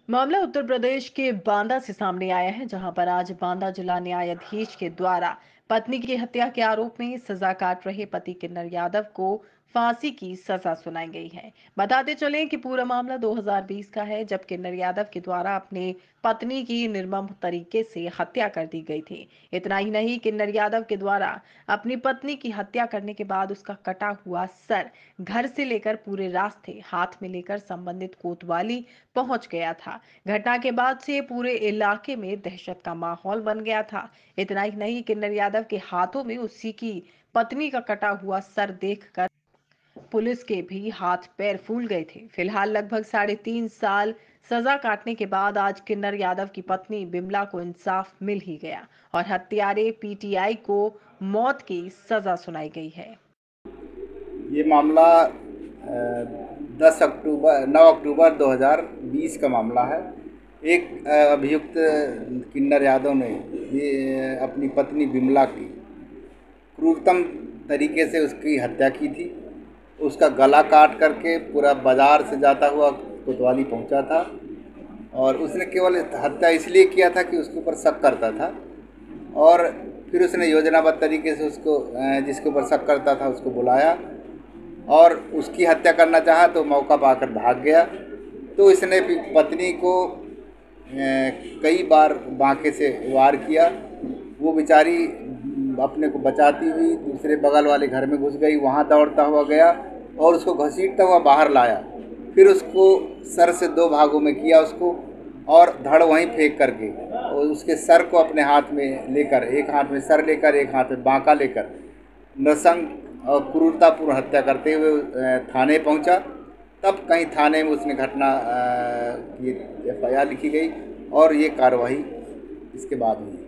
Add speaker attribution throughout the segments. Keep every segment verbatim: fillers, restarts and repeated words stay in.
Speaker 1: मामला उत्तर प्रदेश के बांदा से सामने आया है, जहां पर आज बांदा जिला न्यायाधीश के द्वारा पत्नी की हत्या के आरोप में सजा काट रहे पति किन्नर यादव को फांसी की सजा सुनाई गई है। बताते चलें कि पूरा मामला दो हज़ार बीस का है, जब किन्नर यादव के द्वारा अपने पत्नी की निर्मम तरीके से हत्या कर दी गई थी। इतना ही नहीं, किन्नर यादव के द्वारा अपनी पत्नी की हत्या करने के बाद उसका कटा हुआ सर घर से लेकर पूरे रास्ते हाथ में लेकर संबंधित कोतवाली पहुंच गया था। घटना के बाद से पूरे इलाके में दहशत का माहौल बन गया था। इतना ही नहीं, किन्नर यादव के हाथों में उसी की पत्नी का कटा हुआ सर देखकर पुलिस के भी हाथ पैर फूल गए थे। फिलहाल लगभग साढ़े तीन साल सजा काटने के बाद आज किन्नर यादव की पत्नी बिमला को इंसाफ मिल ही गया और हत्यारे पीटीआई को मौत की सजा सुनाई गई है।
Speaker 2: ये मामला दस अक्टूबर नौ अक्टूबर दो हज़ार बीस का मामला है। एक अभियुक्त किन्नर यादव ने ये अपनी पत्नी बिमला की क्रूरतम तरीके से उसकी हत्या की थी। उसका गला काट करके पूरा बाजार से जाता हुआ कोतवाली पहुंचा था और उसने केवल हत्या इसलिए किया था कि उसके ऊपर शक करता था और फिर उसने योजनाबद्ध तरीके से उसको जिसके ऊपर शक करता था उसको बुलाया और उसकी हत्या करना चाहा तो मौका पाकर भाग गया। तो इसने पत्नी को कई बार बांके से वार किया। वो बेचारी अपने को बचाती हुई दूसरे बगल वाले घर में घुस गई, वहाँ दौड़ता हुआ गया और उसको घसीटता हुआ बाहर लाया। फिर उसको सर से दो भागों में किया उसको और धड़ वहीं फेंक करके और उसके सर को अपने हाथ में लेकर, एक हाथ में सर लेकर एक हाथ में बांका लेकर नृशंस और क्रूरतापूर्ण हत्या करते हुए थाने पहुंचा। तब कहीं थाने में उसने घटना की एफ आई आर लिखी गई और ये कार्रवाई इसके बाद हुई।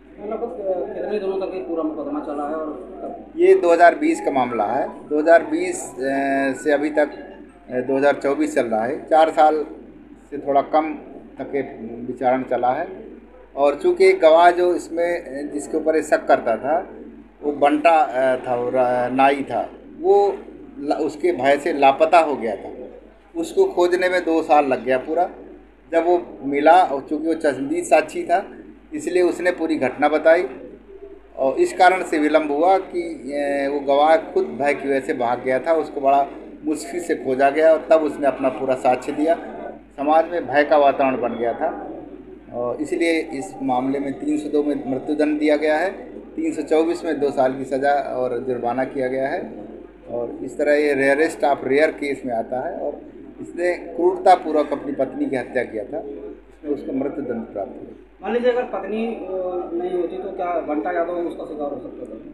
Speaker 3: कितने दिनों तक पूरा मुकदमा चला है? और
Speaker 2: ये दो हज़ार बीस का मामला है। दो हज़ार बीस से अभी तक दो हज़ार चौबीस चल रहा है। चार साल से थोड़ा कम तक विचारण चला है और चूँकि एक गवाह जो इसमें जिसके ऊपर शक करता था वो बंटा था, वो नाई था, वो उसके भय से लापता हो गया था। उसको खोजने में दो साल लग गया पूरा। जब वो मिला और चूँकि वो चश्मदीद साक्षी था इसलिए उसने पूरी घटना बताई और इस कारण से विलम्ब हुआ कि वो गवाह खुद भय की वजह से भाग गया था। उसको बड़ा मुश्किल से खोजा गया और तब उसने अपना पूरा साक्ष्य दिया। समाज में भय का वातावरण बन गया था और इसलिए इस मामले में तीन सौ दो में मृत्युदंड दिया गया है, तीन सौ चौबीस में दो साल की सज़ा और जुर्माना किया गया है। और इस तरह ये रेयरेस्ट ऑफ रेयर केस में आता है और इसने क्रूरतापूर्वक अपनी पत्नी की हत्या किया था, इसमें उसको मृत्युदंड प्राप्त हुआ।
Speaker 3: मान लीजिए अगर पत्नी नहीं होती तो क्या बंटा यादव उसका शिकार हो सकता था?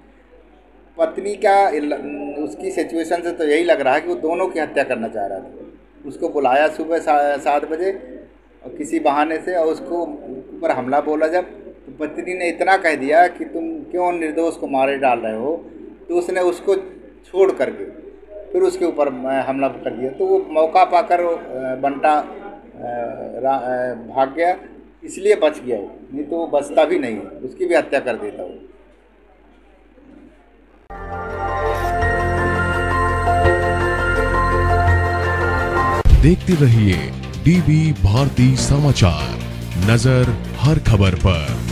Speaker 2: पत्नी का उसकी सिचुएशन से तो यही लग रहा है कि वो दोनों की हत्या करना चाह रहा था। उसको बुलाया सुबह सात बजे और किसी बहाने से और उसको ऊपर हमला बोला जब, तो पत्नी ने इतना कह दिया कि तुम क्यों निर्दोष को मारे डाल रहे हो, तो उसने उसको छोड़ करके फिर उसके ऊपर हमला कर दिया। तो वो मौका पाकर बंटा भाग गया, इसलिए बच गया वो, नहीं तो वो बचता भी नहीं, उसकी भी हत्या कर देता वो।
Speaker 4: देखते रहिए डीवी भारती समाचार, नजर हर खबर पर।